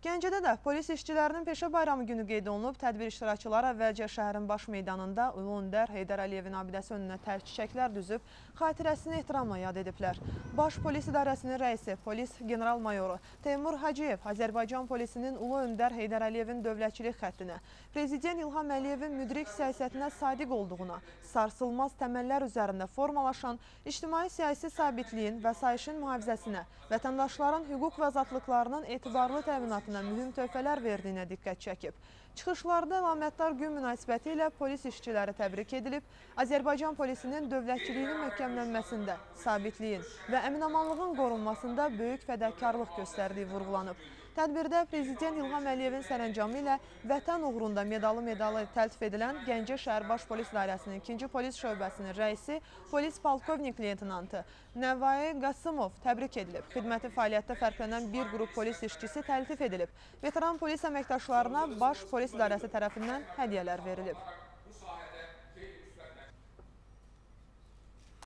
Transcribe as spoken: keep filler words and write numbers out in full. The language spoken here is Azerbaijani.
Gəncədə də polis işçilərinin peşə bayramı günü qeyd olunub. Tədbir iştirakçıları əvvəlcə şəhərin baş meydanında Ulu Öndər Heydər Əliyevin abidəsi önünə tər çiçəklər düzüb, xatirəsini ehtiramla yad ediblər. Baş polis idarəsinin rəisi, polis general-mayoru Teymur Hacıyev Azərbaycan polisinin Ulu Öndər Heydər Əliyevin dövlətçilik xəttinə, Prezident İlham Əliyevin müdrik siyasətinə sadiq olduğuna, sarsılmaz təməllər üzərində formalaşan ictimai-siyasi sabitliyin və sayışın mühafizəsinə, vətəndaşların hüquq və azadlıqlarının etibarlı təminatına mühüm töhfələr verdiyinə diqqət çəkib. Çıxışlarda əlamətdar gün münasibəti ilə polis işçiləri təbrik edilib, Azərbaycan polisinin dövlətçiliyinin möhkəmlənməsində, sabitliyin və əminamanlığın qorunmasında böyük fədakarlıq göstərdiyi vurğulanıb. Tədbirdə Prezident İlham Əliyevin sərəncamı ilə vətən uğrunda medalı medalı təltif edilən Gəncə şəhər baş polis dairəsinin ikinci polis şöbəsinin rəisi, polis polkovnik leytenantı Nəvai Qasımov təbrik edilib. Xidməti fəaliyyətdə fərqlənən bir qrup polis işçisi təltif edilib. Veteran polis əməkdaşlarına baş polis idarəsi tərəfindən hədiyyələr verilib.